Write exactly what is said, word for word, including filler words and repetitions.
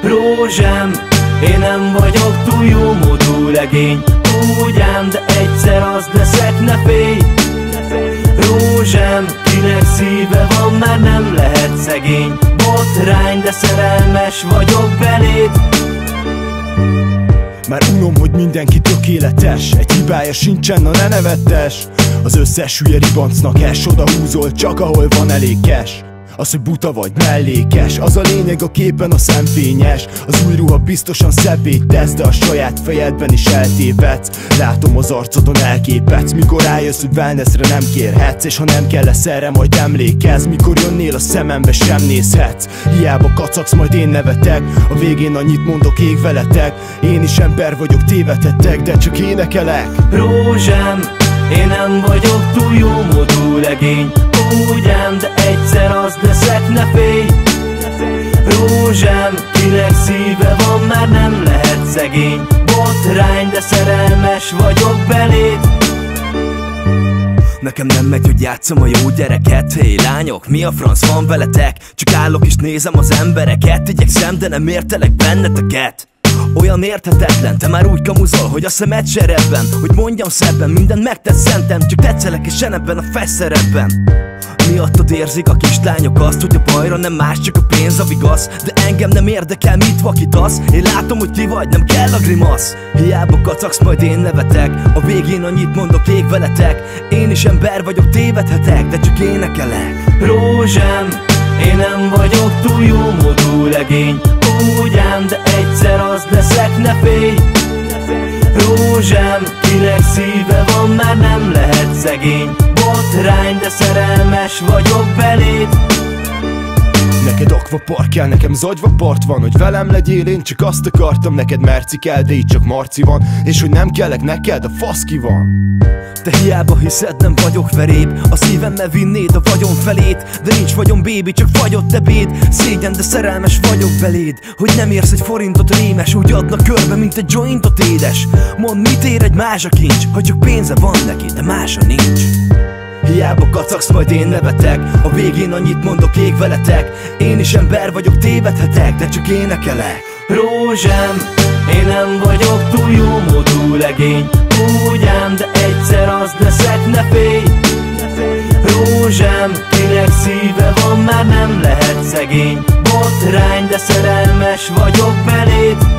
Rózsám, én nem vagyok túl jó módú legény, úgy ám, de egyszer az leszek, ne félj. Rózsám, kinek szíve van, már nem lehet szegény, botrány, de szerelmes vagyok beléd. Már unom, hogy mindenki tökéletes, egy hibája sincsen, na ne nevettes. Az összes hülye ribancnak es, oda húzol csak ahol van elég cash. Az, hogy buta vagy mellékes, az a lényeg, a képen a szemfényes. Az új ruha biztosan szebbé tesz, de a saját fejedben is eltévedsz. Látom az arcodon elképedsz, mikor rájössz, hogy wellnessre nem kérhetsz. És ha nem kell lesz erre, majd emlékezz, mikor jönnél a szemembe sem nézhetsz. Hiába kacagsz, majd én nevetek, a végén annyit mondok, ég veletek. Én is ember vagyok, tévedhettek, de csak énekelek. Rózsám, én nem vagyok túl jó módú legény, úgy ám, de egyszer az leszek, ne félj. Rózsám, kinek szíve van, már nem lehet szegény, botrány, de szerelmes vagyok beléd. Nekem nem megy, hogy játszom a jó gyereket. Hé, lányok, mi a franc van veletek? Csak állok és nézem az embereket, igyekszem, de nem értelek benneteket. Olyan érthetetlen, te már úgy kamuzol, hogy a szemed se rebben. Hogy mondjam szebben, mindent megtesz szentem, csak tetszelek és sen ebben a fegyszerebben. Miattad érzik a kislányok azt, hogy a bajra nem más, csak a pénz a vigasz. De engem nem érdekel, mit vakítasz, én látom, hogy ki vagy, nem kell a grimasz. Hiába kacagsz, majd én nevetek, a végén annyit mondok, ég veletek. Én is ember vagyok, tévedhetek, de csak énekelek. Rózsám, én nem vagyok túl jó módú legény, úgy ám, de egyszer az leszek, ne félj. Rózsám, kinek szíve van, már nem lehet szegény, botrány, de szerelmes vagyok beléd. Neked akvapark kell, nekem zagyva part van, hogy velem legyél, én csak azt akartam, neked merci kell, de így csak marci van. És hogy nem kellek neked, a fasz ki van. Te hiába hiszed, nem vagyok veréb, a szívemmel vinnéd a vagyon felét. De nincs vagyon, bébi, csak fagyott ebéd. Szégyen, de szerelmes vagyok beléd. Hogy nem érsz egy forintot, rémes, úgy adnak körbe, mint egy jointot édes. Mondd, mit ér egy más a kincs, ha csak pénze van neki, de mása nincs. Hiába kacagsz, majd én nevetek, a végén annyit mondok, ég veletek. Én is ember vagyok, tévedhetek, de csak énekelek. Rózsám, én nem vagyok túl jó módú legény, úgy ám, de egyszer az leszek, ne félj. Rózsám, kinek szíve van, már nem lehet szegény, botrány, de szerelmes vagyok beléd.